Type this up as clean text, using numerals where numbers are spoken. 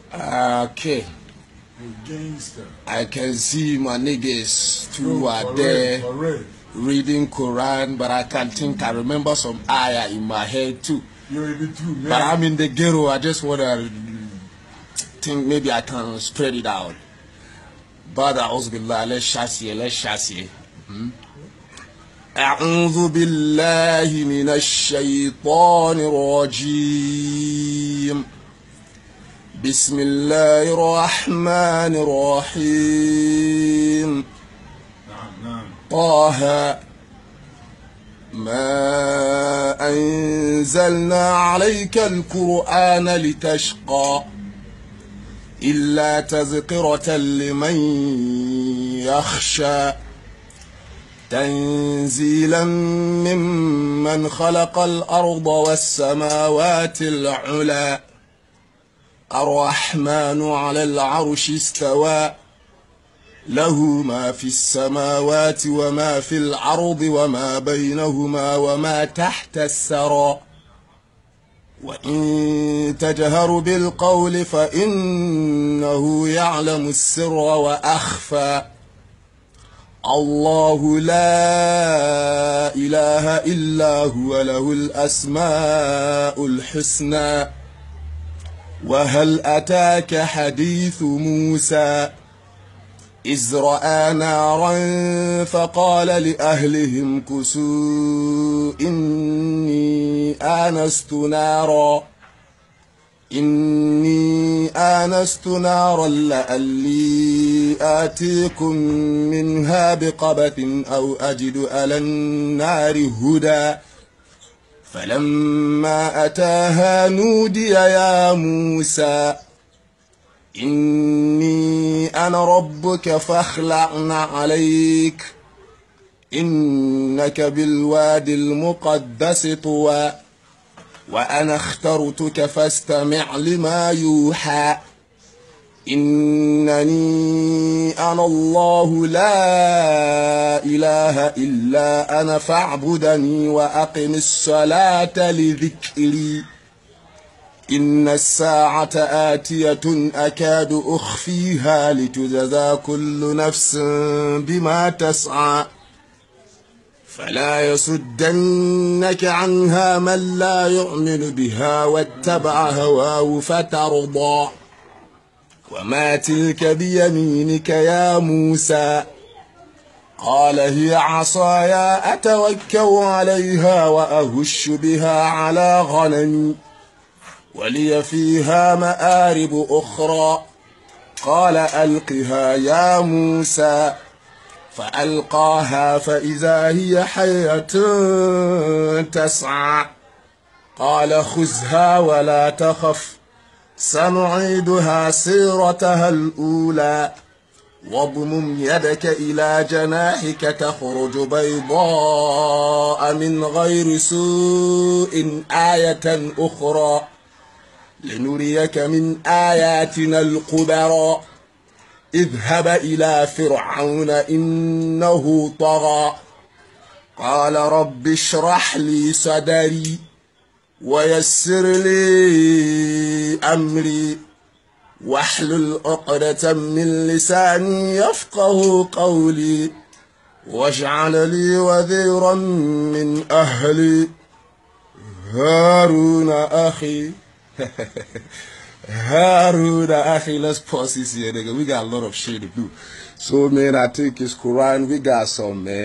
Okay. Gangster. I can see my niggas too are there reading Quran, but I can't think. I remember some ayah in my head too. You're even too, man. But I'm in the ghetto. I just wanna think maybe I can spread it out. But let's chassis. أعوذ بالله من الشيطان الرجيم. بسم الله الرحمن الرحيم. طه ما أنزلنا عليك القرآن لتشقى إلا تذكرة لمن يخشى تنزيلا ممن خلق الأرض والسماوات العلى الرحمن على العرش استوى له ما في السماوات وما في الأرض وما بينهما وما تحت الثرى وإن تجهر بالقول فإنه يعلم السر وأخفى الله لا إله إلا هو له الأسماء الحسنى وهل أتاك حديث موسى إذ رأى نارا فقال لأهلهم كثوا إني آنست نارا لعلي آتيكم منها بقبس أو أجد على النار هدى فلما أتاها نودي يا موسى إني أنا ربك فاخلعن عليك إنك بالوادي المقدس طوى وأنا اخترتك فاستمع لما يوحى إنني أنا الله لا إله إلا أنا فاعبدني وأقم الصلاة لذكري إن الساعة آتية أكاد أخفيها لتجزى كل نفس بما تسعى فلا يصدنك عنها من لا يؤمن بها واتبع هواه فترضى وما تلك بيمينك يا موسى قال هي عصاي أتوكأ عليها وأهش بها على غنمي ولي فيها مآرب أخرى قال ألقها يا موسى فألقاها فإذا هي حية تسعى قال خذها ولا تخف سنعيدها سيرتها الأولى واضمم يدك إلى جناحك تخرج بيضاء من غير سوء آية أخرى لنريك من آياتنا الكبرى اذهب إلى فرعون إنه طغى قال رب اشرح لي صدري ويسر لي أمري واحلل عقدة من لساني يفقه قولي واجعل لي وزيرا من أهلي هارون أخي Haruna, let's pause this here, nigga. We got a lot of shit to do. So, man, I think it's Quran. We got some, man.